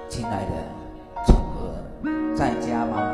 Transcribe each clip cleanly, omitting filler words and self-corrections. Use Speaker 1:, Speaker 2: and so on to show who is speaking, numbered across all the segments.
Speaker 1: 亲爱的，宠儿在家吗？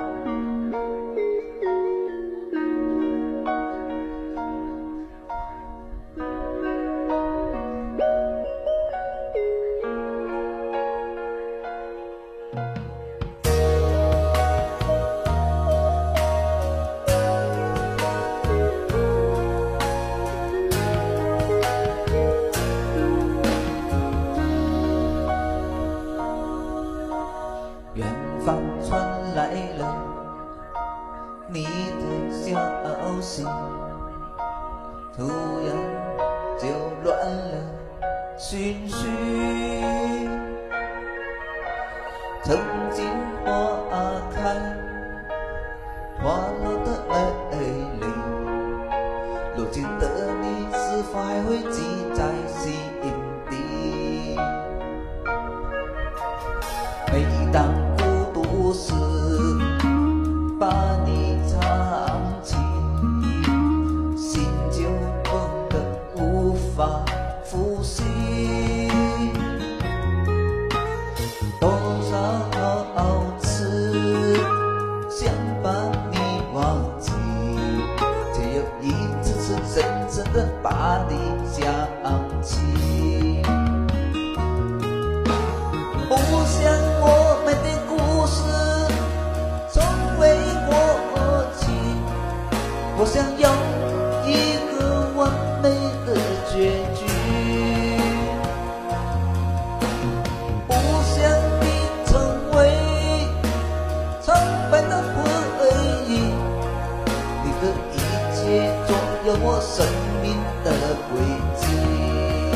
Speaker 1: 远方传来了你的消息，突然就乱了情绪。曾经花开，花落的泪里，如今的你是否还会记在心底？每当孤独时，把你藏起，心就崩得无法呼吸。多少次想把你忘记，却又一次次深深地把你想起。不想我们的故事成为过去，我想要一个完美的结局。不想你成为苍白的回忆，你的一切总有我生命的轨迹。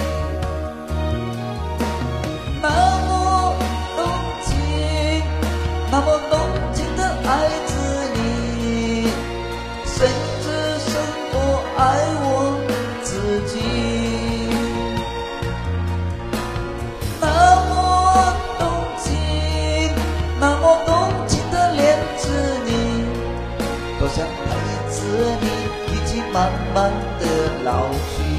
Speaker 1: 那么动情的爱着你，甚至胜过爱我自己。那么动情，那么动情的恋着你，多想陪着你一起慢慢的老去。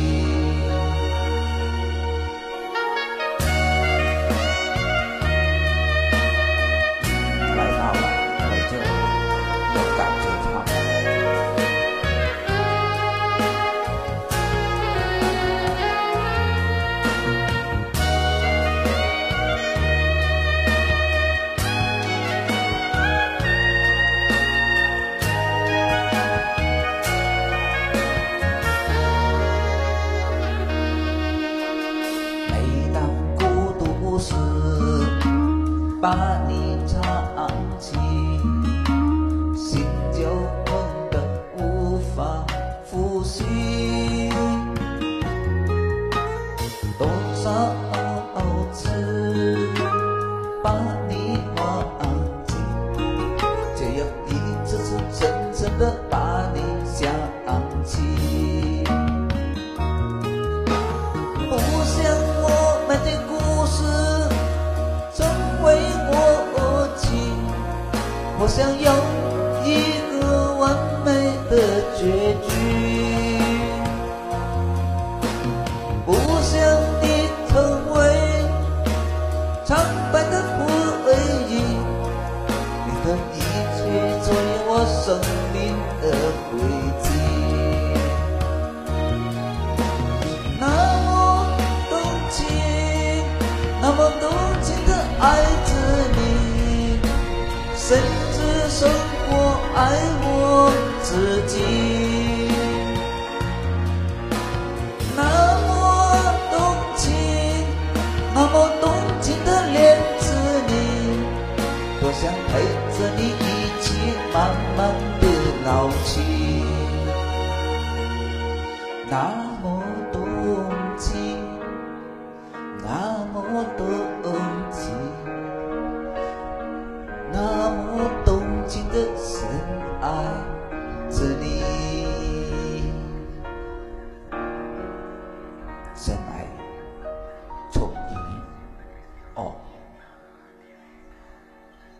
Speaker 1: 把你藏起，心就痛得无法呼吸。多少次把你忘记，却又一次次深深地把你想起。不想我们的故事成为过去，我想要一个完美的结局。不想你成为苍白的回忆，你的一切作为我生命的轨迹。那么动情，那么动情的爱着你，甚至胜过爱我自己。那么动情，那么动情的恋着你，多想陪着你一起慢慢的老去。那么动情，那么动情，那么动情的深爱。